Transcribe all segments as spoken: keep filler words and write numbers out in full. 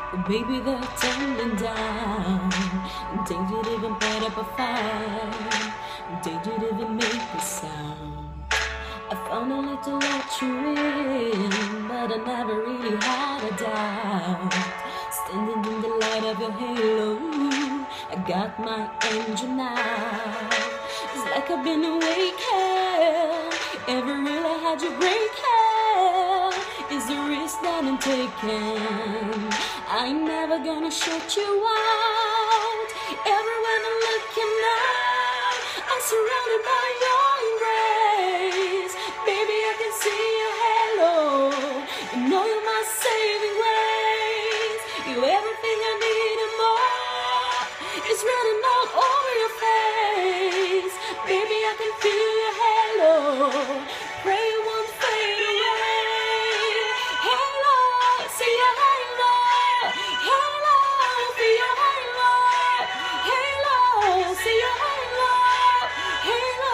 Baby, they're tumbling down. Danger to even put up a fight. Danger to even make a sound. I found a little let you in, but I never really had a doubt. Standing in the light of your halo, I got my engine out. It's like I've been awakened. Ever really had you break hell? Is the risk that I'm taking. I ain't never gonna shut you out. Everywhere I'm looking now, I'm surrounded by your embrace. Baby, I can see your halo. You know you're my saving grace. You're everything I need and more. It's written all over your face. Baby, I can feel your halo. Pray it won't fade away. Halo, see your halo. Halo, feel your halo. Halo, see your halo. Halo,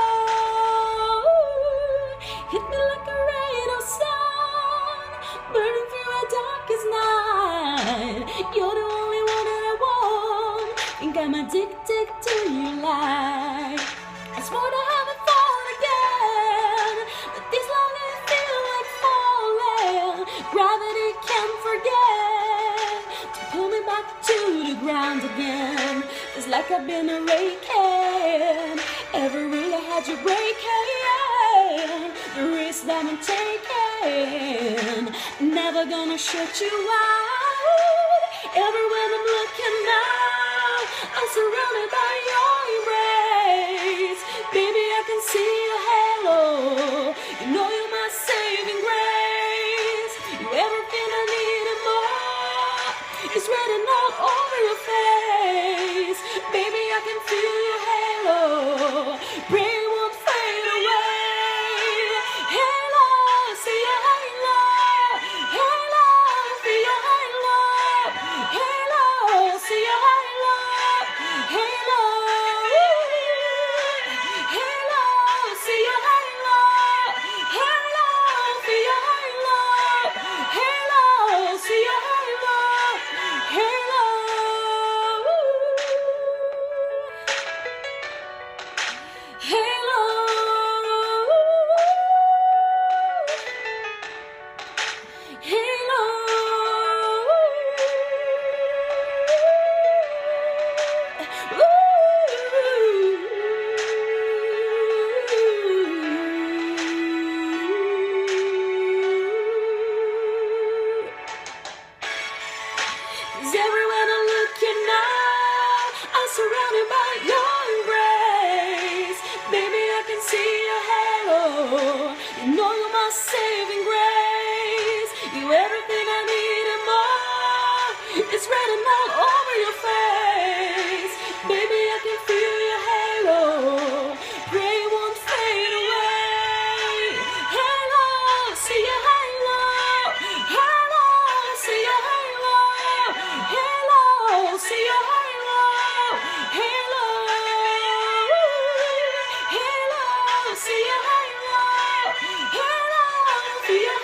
hit me like a ray of sun, burning through our darkest night. You're the only one that I want. Think I'm addicted to your light. I swore to have it fall again, but this long I feel like falling. Gravity can't forget to pull me back to the ground again. It's like I've been awakened. Ever really had you breaking? The risk that I'm taking, never gonna shut you out. Everywhere I'm looking now, I'm surrounded by your embrace. Baby, I can see your halo. You know you're my saving grace. You're everything I need and more. It's written all over your face. Baby, I can feel your halo. Pray it won't fade away. Halo, see your halo. Halo, feel your halo. Halo, see your halo. Halo, halo, see your halo. Halo, feel your halo. Halo, see your halo. Halo. Halo, halo, cause everywhere I'm looking now, I'm surrounded by your embrace. Baby, I can see your halo. You know you're my saving grace. You're everything I need and more. It's written all over your face. Baby, I can feel your halo. Pray it won't fade away. Halo, see your halo. Halo, see your halo. Halo, see your halo. Halo, halo, see your halo. Halo, feel your